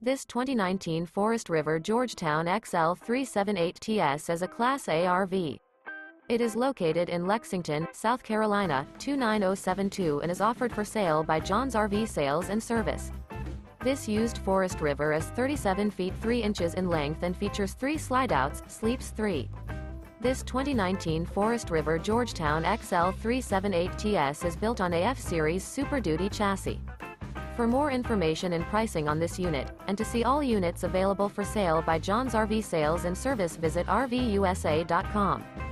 This 2019 Forest River Georgetown XL 378TS is a Class A RV. It is located in Lexington, South Carolina, 29072 and is offered for sale by John's RV Sales and Service. This used Forest River is 37 feet 3 inches in length and features 3 slideouts, sleeps 3. This 2019 Forest River Georgetown XL 378TS is built on a F-Series Super Duty chassis. For more information and pricing on this unit, and to see all units available for sale by John's RV Sales and Service, visit RVUSA.com.